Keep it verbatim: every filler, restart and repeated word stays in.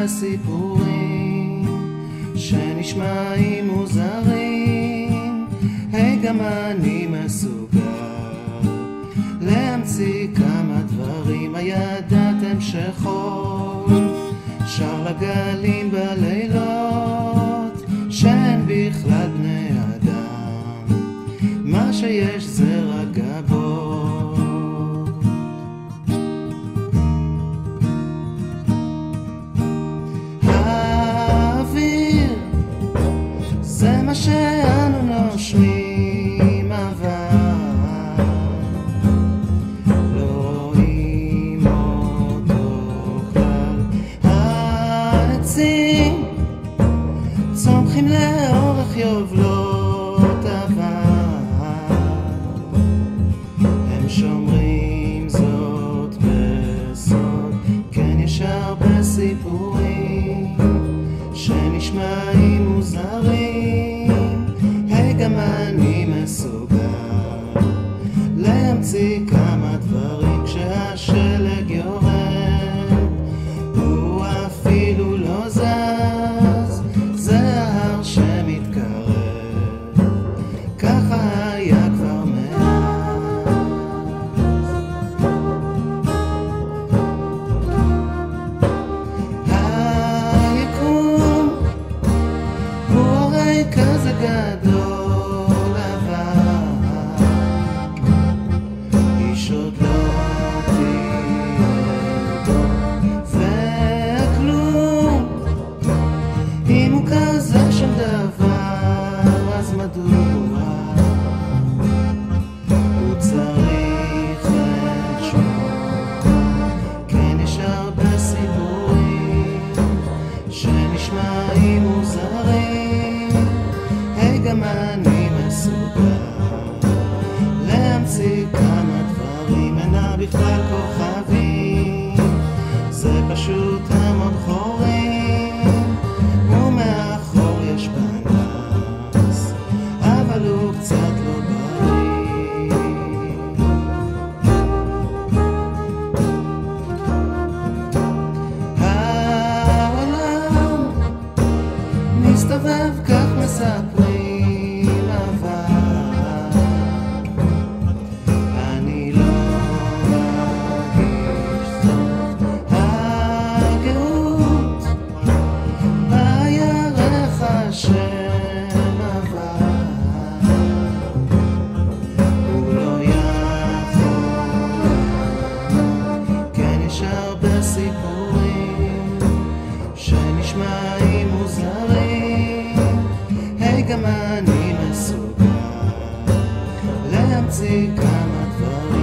בסיפורים שנשמעים מוזרים. היי, גם אני מסוגל להמציא כמה דברים. הידעתם שחול שר לגלים בלילות שאין בכלל בני אדם, מה שיש זה רק גבות. האוויר זה מה שאנו נושמים, אבל לא רואים אותו כלל. העצים צומחים לאורך יובלות, אבל הם שומרים זאת בסוד. כן, יש הרבה סיפורים שנשמעים מוזרים. היי, גם אני מסוגל להמציא כמה דברים. כשהשלג יורד הוא אפילו לא זז, זה ההר שמתקרב, ככה היה כבר מאז. היקום הוא הרי כזה גדול, אבל איש עוד לא תהיה וכלום. אם הוא כזה שם דבר, אז מדוע הוא צריך את שמו? כן, יש הרבה סיפורים שנשמעים מוזרים. היי, גם אני מסוגל להמציא כמה דברים. אינה בכלל כוכבים, זה פשוט המון חורים, ומאחור יש פנס, אבל הוא קצת לא בריא. העולם מסתובב כך מספרים, אבל אני לא מרגיש זאת. הגאות בירך השם, אבל הוא לא יכול. כן, יש הרבה סיפורים שנשמעים מוזרים. היי, גם אני מסוגל להמציא כמה דברים.